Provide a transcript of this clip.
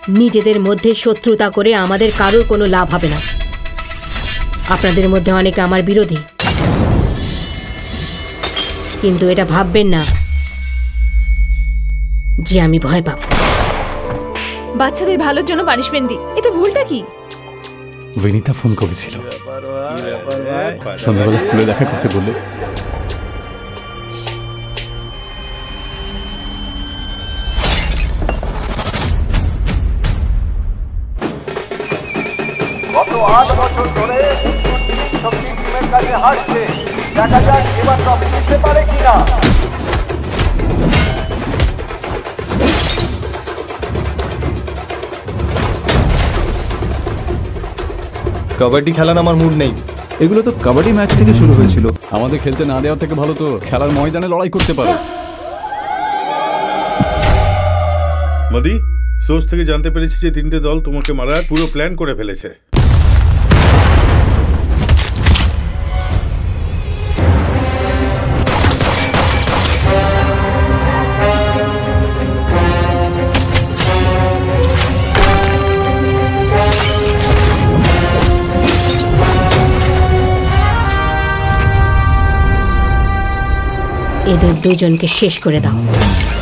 নিজেদের মধ্যে শত্রুতা করে আমাদের কারোর কোনো লাভ হবে না। আপনাদের মধ্যে অনেকে আমার বিরোধী, কিন্তু এটা ভাববেন না যে আমি ভয় পাব। বাচ্চাদের ভালোর জন্য পানিশমেন্ট দিই, এতে ভুলটা কি? বিনীতা ফোন করেছিল, সন্ধ্যাবেলা স্কুলে দেখা করতে বললে। গত 8 বছর ধরে শক্তি টিমের কাছে হারছে, দেখা যাক এবার ট্রফি জিততে পারে কিনা। কবাডি খেলার আমার মুড নেই। এগুলো তো কাবাডি ম্যাচ থেকে শুরু হয়েছিল, আমাদের খেলতে না দেওয়ার থেকে ভালো তো খেলার ময়দানে লড়াই করতে পারে। মদি, সোর্স থেকে জানতে পেরেছি যে 3টে দল তোমাকে মারার পুরো প্ল্যান করে ফেলেছে। এদের দুজনকে শেষ করে দাও।